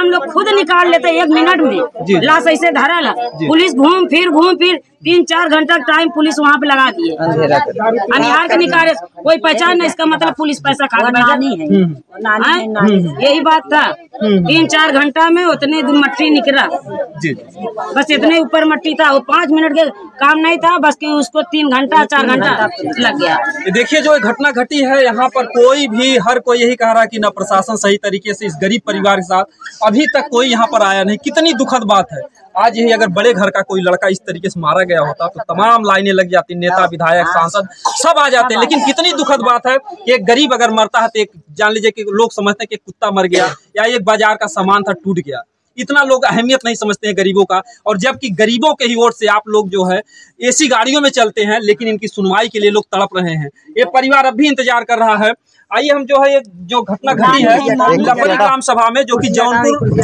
हम लोग खुद निकाल लेते 1 मिनट में। लाश ऐसे धरल, पुलिस घूम फिर 3-4 घंटा टाइम पुलिस वहाँ पे लगा दिए, अनिहार के निकाले, कोई पहचान नहीं। इसका मतलब पुलिस पैसा खा नानी है, यही बात था। 3-4 घंटा में उतने मट्टी निकला, बस इतने ऊपर मट्टी था। वो 5 मिनट के काम नहीं था, बस कि उसको 3 घंटा 4 घंटा लग गया। देखिए जो घटना घटी है यहाँ पर, कोई भी हर कोई यही कह रहा है कि न प्रशासन सही तरीके से इस गरीब परिवार के साथ अभी तक कोई यहाँ पर आया नहीं। कितनी दुखद बात है। आज यही अगर बड़े घर का कोई लड़का इस तरीके से मारा गया होता तो तमाम लाइनें लग जाती, नेता विधायक सांसद सब आ जाते। लेकिन कितनी दुखद बात है कि एक गरीब अगर मरता है तो एक जान लीजिए कि लोग समझते हैं कि कुत्ता मर गया या एक बाजार का सामान था टूट गया। इतना लोग अहमियत नहीं समझते हैं गरीबों का। और जबकि गरीबों के ही ओर से आप लोग जो है एसी गाड़ियों में चलते हैं, लेकिन इनकी सुनवाई के लिए लोग तड़प रहे हैं। ये परिवार अब भी इंतजार कर रहा है। आइए हम जो है जो घटना घटी है लपरी ग्राम सभा में, जो कि जौनपुर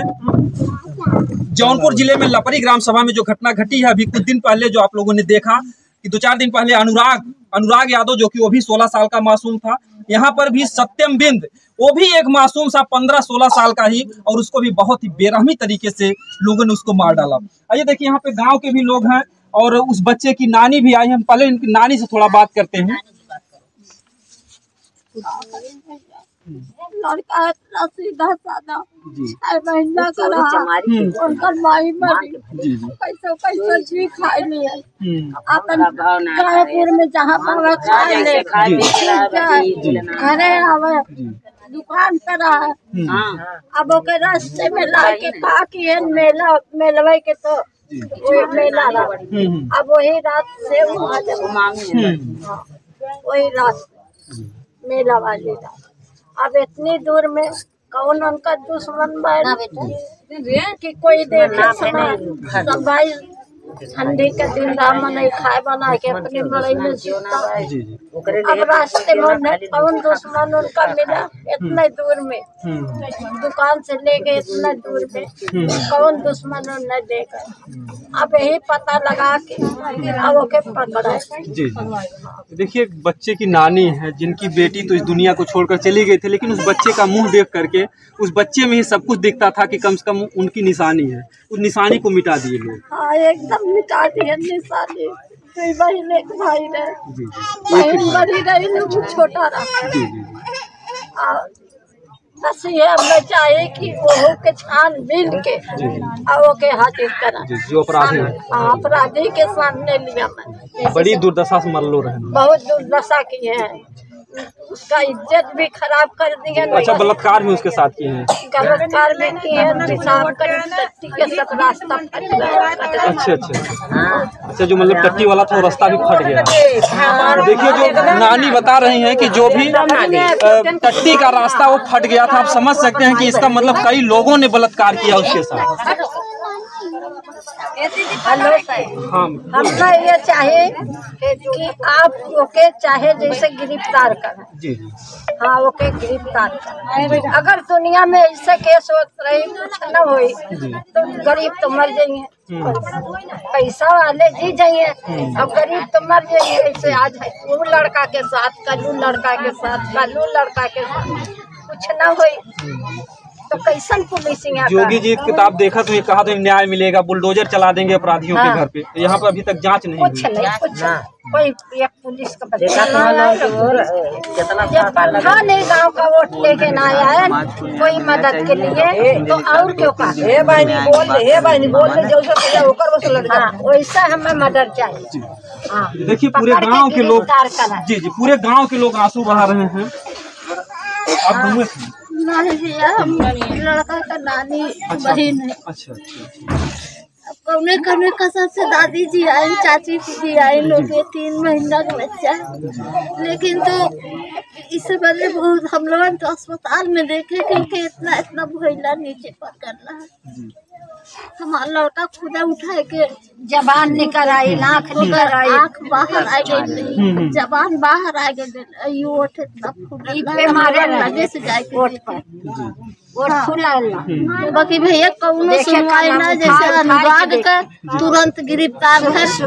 जिले में लपरी ग्राम सभा में जो घटना घटी है, अभी कुछ दिन पहले जो आप लोगों ने देखा कि 2-4 दिन पहले अनुराग यादव, जो कि वो भी 16 साल का मासूम था, यहाँ पर भी सत्यम बिंद, वो भी एक मासूम सा 15-16 साल का ही, और उसको भी बहुत ही बेरहमी तरीके से लोगों ने उसको मार डाला। आइए देखिए यहाँ पे गांव के भी लोग हैं और उस बच्चे की नानी भी आई। हम पहले इनकी नानी से थोड़ा बात करते हैं। लड़का इतना सीधा साधा, 6 महीना का रहा, उनका माई मरी, पैसा जी खाए नहीं, अपन कायपुर में जहाँ पावे खाए ले, घरे आवे, दुकान पर रहा। अब ओके रास्ते में लाके का किए मेलवे के तो मेला रहा। अब वही रात से वही रात मेला वाली रात। अब इतनी दूर में कौन उनका दुश्मन कि कोई देखे सब भाई ठंडी के दिन नहीं खाए बना के अपनी मड़ई में जीता। अब रास्ते में कौन दुश्मन उनका मिला इतने दूर में, दुकान से ले गए इतना दूर में, कौन दुश्मन उन्हें देगा। अब यही पता लगा के अब ओके पकड़ा। जी देखिए, बच्चे की नानी है जिनकी बेटी तो इस दुनिया को छोड़कर चली गई थी, लेकिन उस बच्चे का मुंह देख करके उस बच्चे में ही सब कुछ दिखता था कि कम से कम उनकी निशानी है, उस निशानी को मिटा दिए लोग। हाँ एकदम मिटा दिए निशानी। कोई बहन एक भाई रहे, बहन बड़ी रही लोग छोटा रहा। बस ये हमें चाहिए कि वो के छानबीन के और वो के हाजिर करा, जो अपराधी है अपराधी के सामने लिया। मैं बड़ी दुर्दशा से मर लो रहे, बहुत दुर्दशा की है, उसका इज्जत भी खराब कर दी है। अच्छा, बलात्कार भी उसके साथ किए हैं, बलात्कार भी किए हैं, पेशाब कर टट्टी के सब रास्ता फट गया। अच्छा, जो मतलब टट्टी वाला था रास्ता भी फट गया। देखिए जो नानी बता रही हैं कि जो भी टट्टी का रास्ता वो फट गया था। आप समझ सकते हैं कि इसका मतलब कई लोगों ने बलात्कार किया उसके साथ। हमका ये चाहे कि आप ओके चाहे जैसे गिरफ्तार करें। जी हाँ, ओके गिरफ्तार करें। अगर दुनिया में ऐसे केस होते रही कुछ न हुई तो गरीब तो मर जाइए, पैसा वाले जी जाइए, अब गरीब तो मर जाइए। ऐसे आज है वो लड़का के साथ, कलू लड़का के साथ, कलू लड़का के साथ कुछ न हुई तो कैसन पुलिसिंग। योगी जी किताब देखा तो ये कहा तो न्याय मिलेगा, बुलडोजर चला देंगे अपराधियों के घर पे। यहाँ पर अभी तक जांच नहीं हुई। कोई एक पुलिस का नहीं गांव का वोट लेके ना आया कोई मदद के लिए, तो और क्यों कहा वैसा हमें मदद चाहिए। देखिए पूरे गांव के लोग, जी पूरे गांव के लोग आंसू बहा रहे हैं। अब लड़का का नानी बहन है। अच्छा। कौने कौने कसम से दादी जी आई, चाची जी आई, लोग 3 महीना का बच्चा, लेकिन तो इससे पहले बहुत हम लोग तो अस्पताल में देखे कि इतना भोला नीचे पकड़ रहा है। हमारा लड़का खुदा उठाए के जबान निकल आई, आँख निकल आई, आँख बाहर आ गई, जबान बाहर आ गई, ओठ मारे लगे से जाके बाकी भैया कौनो सुनवाई ना, जैसे अनुराग का तुरंत गिरफ्तार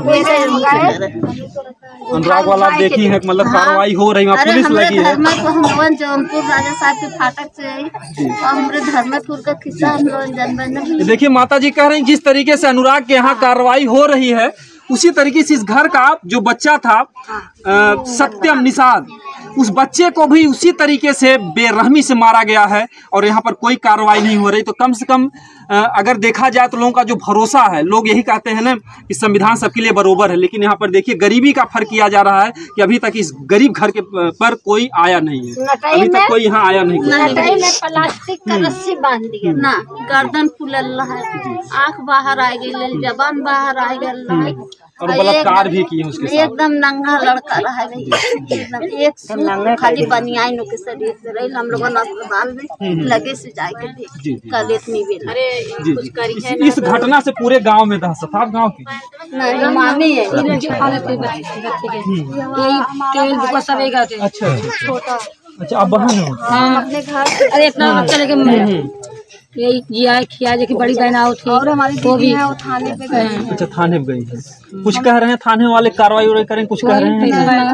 अनुराग वाला देखी है, मतलब कार्रवाई हो रही है, पुलिस लगी है। हम जौनपुर राजा साहब के फाटक से आई और हमारे धर्मपुर का किस्सा हम लोग जनबन। देखिए माता जी कह रहे हैं जिस तरीके से अनुराग के यहाँ कार्रवाई हो रही है उसी तरीके से इस घर का जो बच्चा था सत्यम निषाद, उस बच्चे को भी उसी तरीके से बेरहमी से मारा गया है और यहाँ पर कोई कार्रवाई नहीं हो रही। तो कम से कम अगर देखा जाए तो लोगों का जो भरोसा है, लोग यही कहते हैं ना कि संविधान सबके लिए बराबर है, लेकिन यहाँ पर देखिए गरीबी का फर्क किया जा रहा है कि अभी तक इस गरीब घर के पर कोई आया नहीं है, अभी तक कोई यहाँ आया नहीं है। प्लास्टिक का रस्सी बांध दिया ना, गर्दन फुलल है, आँख बाहर आ गई, जबान बाहर आ गई और बलात्कार भी किए उसके साथ। एकदम नंगा लड़का रहा एकदम एक सूट खाली बनियाई नो के शरीर से रही। हम लोगों ने अस्पताल में लगे से जाके देख कल इतनी बेल। अरे कुछ करी है इस घटना से पूरे गांव में दहशत। आप गांव की नहीं मामी है, अच्छा अच्छा आप बहन हो? अपने घर। अरे इतना बच्चा लेके यही जिया खिया जो कि बड़ी बहन आओ थी और हमारी वो भी थाने पे गए। अच्छा थाने पे गई है, कुछ कह रहे हैं थाने वाले कार्रवाई करें, कुछ कह रहे हैं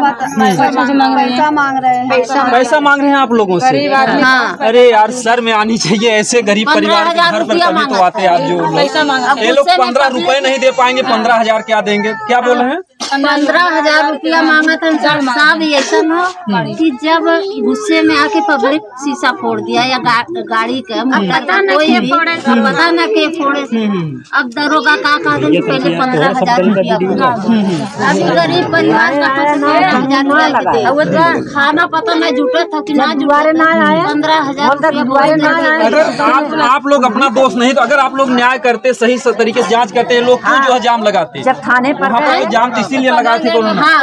पैसा मांग रहे हैं आप लोगों से। अरे यार सर में आनी चाहिए, ऐसे गरीब परिवार के घर पर कभी तो आते आप जो लोग। ये लोग 15 रुपए नहीं दे पाएंगे, 15,000 क्या देंगे? क्या बोल रहे हैं? 15,000 रुपया मांगा था साहब। ऐसा हो कि जब गुस्से में आके पब्लिक शीशा फोड़ दिया या गाड़ी का कोई भी पता न के फोड़े। अब दरोगा का पहले 15,000 रुपया, अभी गरीब परिवार का 15,000 रुपया खाना पता नहीं जुटा था कि ना जुटा, 15,000। अगर आप लोग अपना दोष नहीं, तो अगर आप लोग न्याय करते, सही तरीके से जांच करते, लोग क्यों जो है जाम लगाते? जब थाने पर जाम तो इसीलिए लगाए थे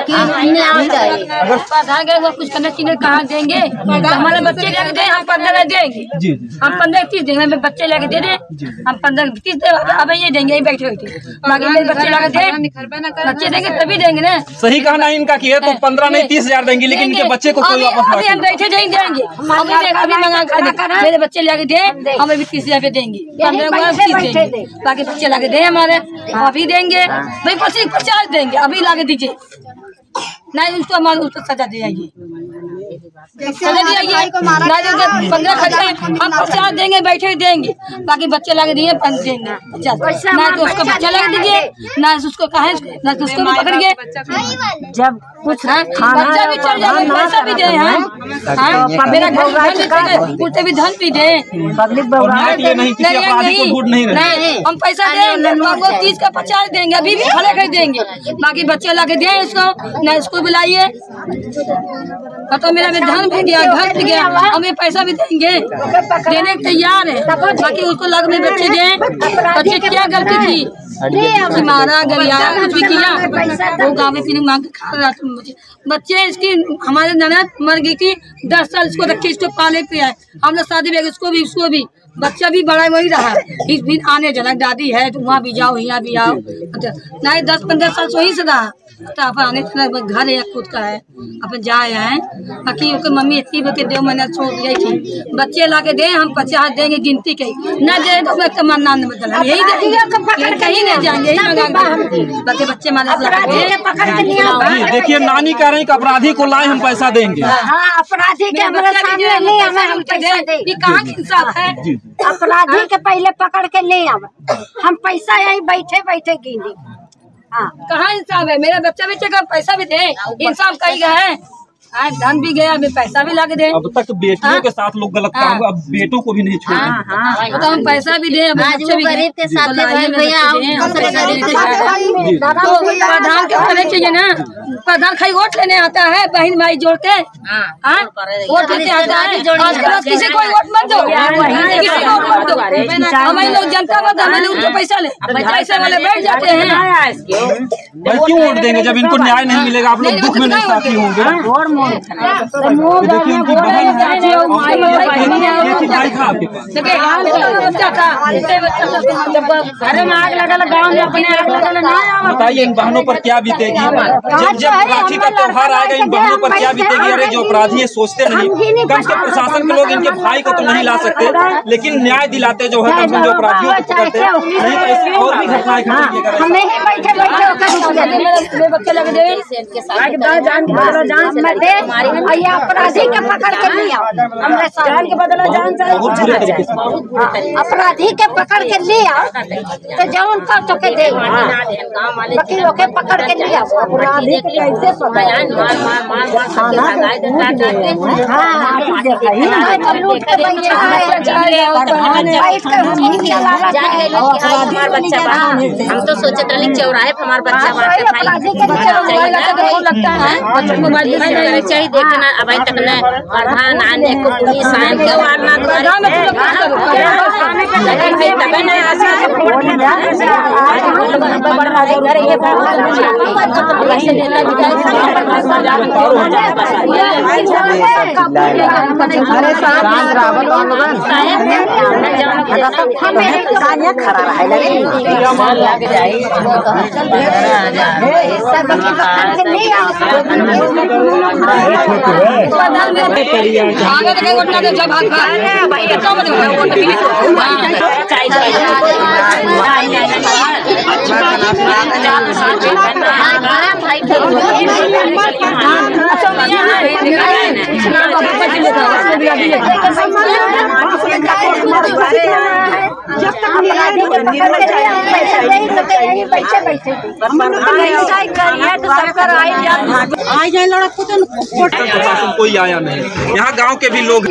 अगर कुछ करना चाहिए कहाँ देंगे? हमारे बच्चे लेके दे, हम 15 देंगे, हम 15-30 देंगे, बच्चे लेके दे दे, हम 15-30 दे, अब ये देंगे बैठे बैठे, बाकी मेरे बच्चे लगा दे, बच्चे देंगे तभी देंगे ना। सही कहना इनका कि है तो 15 नहीं 30,000 देंगे, लेकिन इनके बच्चे को कोई वापस अभी हम बैठे देंगे, अभी मंगा मेरे बच्चे लगे दे, हम अभी 30,000 पे देंगे, 15 देंगे, बाकी बच्चे लगे दे हमारे, अभी देंगे भाई 50 देंगे, अभी लाके दीजिए, नहीं उसको हमारे उसको सजा दी जाएगी, सजा दी जाएगी, 15 हम 50 देंगे, बैठे देंगे, बाकी बच्चे लगे दिए 5 देंगे 50, ना तो उसको बच्चा लगा दीजिए, ना उसको कहे, ना तो उसको भी पकड़िए। जब कुछ बच्चा भी चल जाए, पैसा भी दे, मेरा उल्टे भी धन भी दे, नहीं हम पैसा देंगे, 30 का 50 देंगे, अभी भी खड़े कर देंगे, बाकी बच्चे लगे दे इसको, ना इसको बुलाइए, तो मेरा भी धन भी गया, घर भी गया, हमें पैसा भी देंगे, देने के तैयार है, बाकी उसको लग में बच्चे दें। बच्चे क्या गलती थी, मारा गया कुछ भी किया, वो गाँव में पीने मांग के खा रहा था। बच्चे इसकी हमारे ननद मर गई थी, 10 साल इसको रखे, इसको पाले पे आए, हम लोग शादी में उसको भी बच्चा भी बड़ा वही रहा, इस भी आने जनक दादी है तो वहाँ भी जाओ, यहाँ भी आओ, नहीं 10-15 साल से वही से रहा, तो अपन आने घर है खुद का है, अपन जाए हैं, बाकी मम्मी इतनी बके दे, मैंने छोड़ गई थी, बच्चे ला के दे, हम 50 देंगे गिनती के, न दे तो मैं कमरना न बदला, यही देंगे, कहीं नहीं जाएंगे, यही बाकी बच्चे देखिए नानी कह रहे हैं कि अपराधी को लाए हम पैसा देंगे, अपराधी के कहाँ की इंसाफ है? अपराधी के पहले पकड़ के ले आवे, हम पैसा यही बैठे बैठे गिने। कहाँ इंसाफ है? मेरा बच्चा बच्चे का पैसा भी दे, इंसाफ कहीं का है? धन भी गया, अभी पैसा भी लगा दे। अब तक बेटियों के साथ लोग गलत काम, अब बेटों को भी नहीं छोड़ेंगे, तो हम पैसा भी दे, बच्चे भी गरीब के साथ प्रधान के होने चाहिए ना, प्रधान खाली वोट लेने आता है, बहन भाई जोड़ के वोट लेने आता है, किसी को वोट मत दो, किसी को वोट मत दो, लोग जनता उनके पैसा ले पैसा वाले बैठ जाते हैं। भाई क्यों वोट देंगे जब इनको न्याय नहीं मिलेगा? आप लोग दुख में नहीं साथी होंगे। देखिए इनकी बहन घरे में आग लगा, गाँव में अपने आग लगा। बताइए इन बहनों पर क्या बीतेगी जब राखी का त्योहार आएगा? इन बहनों पर क्या बीतेगी? अरे जो अपराधी है सोचते नहीं, कम से प्रशासन के लोग इनके भाई को तो नहीं ला सकते, लेकिन न्याय दिलाते जो है कम से कम जो अपराधियों को पकड़ते हैं। नहीं तो ऐसी और भी घटनाएं घटेंगी। बच्चे लग जाए अपराधी के पकड़ के ले आओ, जान के बदला जान अपराधी के पकड़ के ले आओ तो जौन कर तो के दे वकीलों के पकड़ के ले आओ। अपराधी के कैसे हम तो सोचते रहे चौराहे पे हमारा बच्चा चाहिए देखना अब तक न प्रधान आने को पुलिस आए क्यों वारना कोई आया नहीं। यहाँ गांव के भी लोग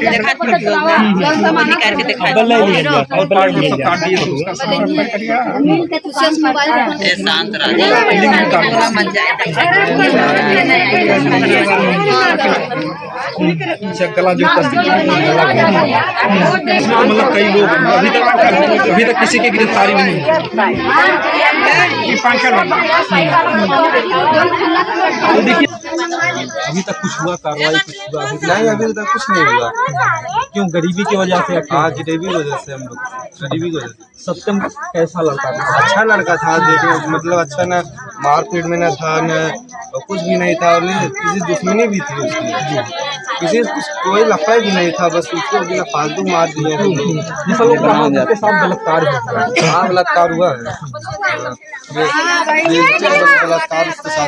मतलब कई लोग अभी तक किसी की गिरफ्तारी नहीं हुई। देखिए अभी तक कुछ हुआ कार्रवाई? कुछ हुआ नहीं, अभी तक कुछ नहीं हुआ। क्यों? गरीबी की वजह से? हाँ, गरीबी की वजह से हम लोग गरीबी की वजह से। सत्यम कैसा लड़का था? अच्छा लड़का था, देखने मतलब अच्छा ना मारपीट में न था न कुछ भी नहीं था, और किसी दुश्मनी भी थी उसकी, किसी कोई लफड़ा भी नहीं था, बस उसको बिना फालतू मार दिया। उसके साथ बलात्कार हुआ? हाँ, बलात्कार हुआ है, बलात्कार उसके साथ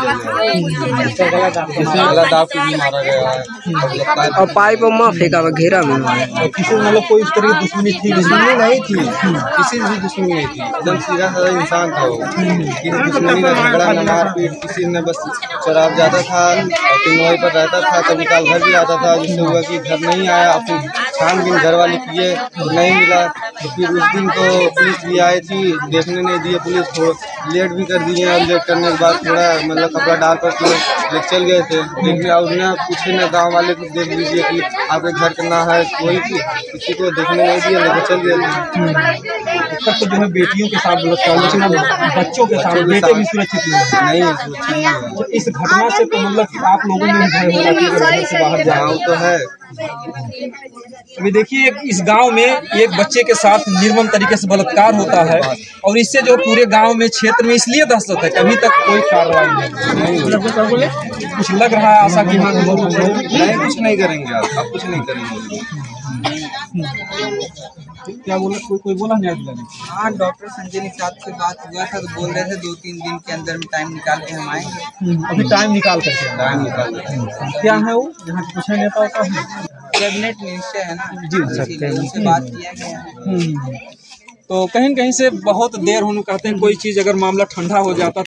गला भी मारा गया है और पाइप और माँ फेंका हुआ घेरा में। किसी मतलब कोई इस तरह की दुश्मनी थी? दुश्मनी नहीं थी, किसी भी दुश्मनी नहीं थी, एकदम सीधा साधा इंसान था वो। किसी दुश्मनी का झगड़ा न मारपीट, किसी ने बस शराब ज्यादा था और वहीं पर रहता था, कभी काल घर भी आता था, जिससे हुआ कि घर नहीं आया, फिर छानबीन घर वाले किए तो नहीं मिला, तो फिर उस दिन तो पुलिस भी आई थी, देखने नहीं दिए, पुलिस को लेट भी कर दिए, और लेट करने के बाद थोड़ा मतलब कपड़ा डाल कर ले चल गए थे देखने, और न पूछे न गाँव वाले को देख लीजिए कि आपके घर का ना है, कोई किसी को देखने नहीं दिया, लेकर चल गए थे। तो जो है बेटियों के साथ बलात्कार, लेकिन बच्चों के साथ बेटे भी सुरक्षित नहीं है। इस घटना से तो मतलब आप लोगों में भय होगा कि घर से बाहर जाओ तो है। अभी देखिए इस गांव में एक बच्चे के साथ निर्मम तरीके से बलात्कार होता है, और इससे जो पूरे गांव में क्षेत्र में इसलिए दहशत है कि अभी तक कोई कार्रवाई नहीं। कुछ लग रहा है आशा की नहीं, कुछ नहीं करेंगे आप कुछ नहीं करेंगे। क्या बोला? कोई बोला न्याय दिलाने? हाँ, डॉक्टर संजय निषाद से बात हुआ था, तो बोल रहे थे 2-3 दिन के अंदर में टाइम निकाल के हम आएंगे। अभी टाइम निकाल करके क्या है वो यहाँ के कुछ नेता होता है? कैबिनेट मिनिस्टर है ना जी, उनसे बात किया गया है। तो कहीं कहीं से बहुत देर होने कहते हैं, कोई चीज़ अगर मामला ठंडा हो जाता